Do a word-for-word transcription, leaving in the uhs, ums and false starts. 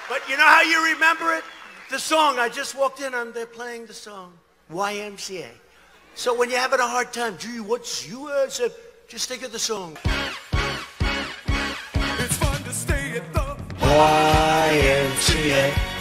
But you know how you remember it? The song, I just walked in and they're playing the song, Y M C A. So when you're having a hard time, gee, what's U S A? Just think of the song. It's fun to stay at the Y M C A.